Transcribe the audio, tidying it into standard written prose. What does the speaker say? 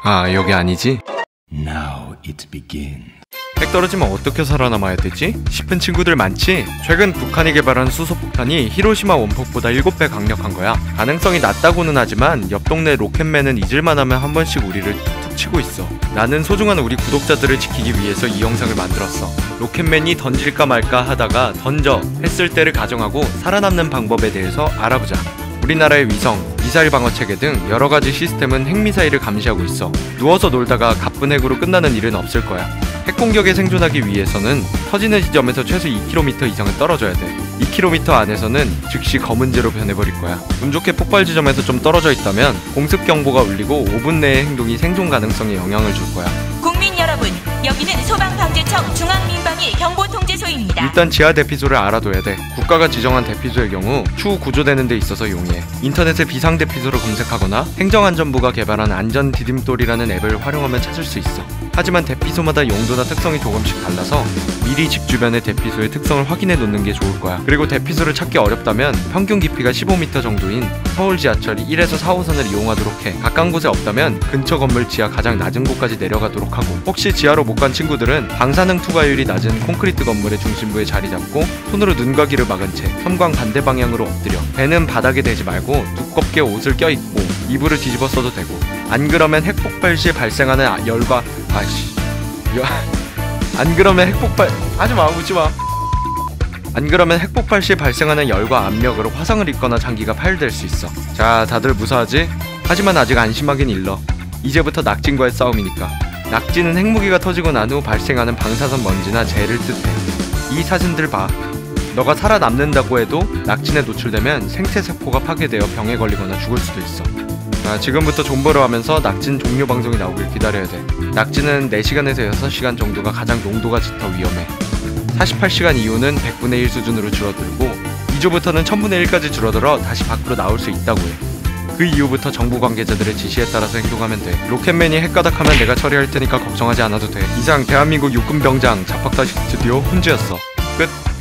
아, 여기 아니지? Now it begins. 핵 떨어지면 어떻게 살아남아야 되지? 싶은 친구들 많지? 최근 북한이 개발한 수소폭탄이 히로시마 원폭보다 7배 강력한 거야. 가능성이 낮다고는 하지만 옆 동네 로켓맨은 잊을만 하면 한 번씩 우리를 툭툭 치고 있어. 나는 소중한 우리 구독자들을 지키기 위해서 이 영상을 만들었어. 로켓맨이 던질까 말까 하다가 던져 했을 때를 가정하고 살아남는 방법에 대해서 알아보자. 우리나라의 위성, 미사일 방어체계 등 여러가지 시스템은 핵미사일을 감시하고 있어. 누워서 놀다가 가쁜 핵으로 끝나는 일은 없을 거야. 핵공격에 생존하기 위해서는 터지는 지점에서 최소 2km 이상은 떨어져야 돼. 2km 안에서는 즉시 검은재로 변해버릴 거야. 운 좋게 폭발 지점에서 좀 떨어져 있다면 공습 경보가 울리고 5분 내의 행동이 생존 가능성에 영향을 줄 거야. 국민 여러분, 여기는 소방방재청 중앙민방위 경보통제소입니다. 일단 지하 대피소를 알아둬야 돼. 국가가 지정한 대피소의 경우 추후 구조되는 데 있어서 용이해. 인터넷에 비상 대피소를 검색하거나 행정안전부가 개발한 안전 디딤돌이라는 앱을 활용하면 찾을 수 있어. 하지만 대피소마다 용도나 특성이 조금씩 달라서 미리 집 주변의 대피소의 특성을 확인해 놓는 게 좋을 거야. 그리고 대피소를 찾기 어렵다면 평균 깊이가 15m 정도인 서울 지하철 1에서 4호선을 이용하도록 해. 가까운 곳에 없다면 근처 건물 지하 가장 낮은 곳까지 내려가도록 하고, 혹시 지하로 못 간 친구들은 방사능 투과율이 낮은 콘크리트 건물의 중심부에 자리 잡고 손으로 눈가기를 막은 채 섬광 반대 방향으로 엎드려. 배는 바닥에 대지 말고 두껍게 옷을 껴입고 이불을 뒤집어 써도 되고, 안 그러면 핵폭발 시 발생하는 열과 안 그러면 핵폭발 하지마, 웃지마. 안 그러면 핵폭발 시 발생하는 열과 압력으로 화상을 입거나 장기가 파열될 수 있어. 자, 다들 무사하지? 하지만 아직 안심하긴 일러. 이제부터 낙진과의 싸움이니까. 낙진은 핵무기가 터지고 난 후 발생하는 방사선 먼지나 재를 뜻해. 이 사진들 봐. 너가 살아남는다고 해도 낙진에 노출되면 생체세포가 파괴되어 병에 걸리거나 죽을 수도 있어. 자, 지금부터 존버를 하면서 낙진 종료 방송이 나오길 기다려야 돼. 낙진은 4시간에서 6시간 정도가 가장 농도가 짙어 위험해. 48시간 이후는 100분의 1 수준으로 줄어들고 2주부터는 1000분의 1까지 줄어들어 다시 밖으로 나올 수 있다고 해. 그 이후부터 정부 관계자들의 지시에 따라서 행동하면 돼. 로켓맨이 핵가닥하면 내가 처리할 테니까 걱정하지 않아도 돼. 이상 대한민국 육군병장 자팍다식 스튜디오 훈즈였어. 끝.